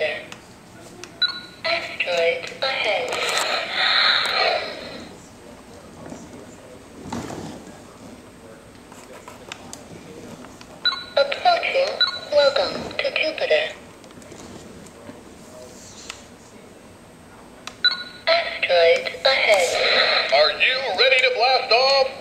Jupiter. Asteroid ahead. Approaching. Welcome to Jupiter. Asteroid ahead. Are you ready to blast off?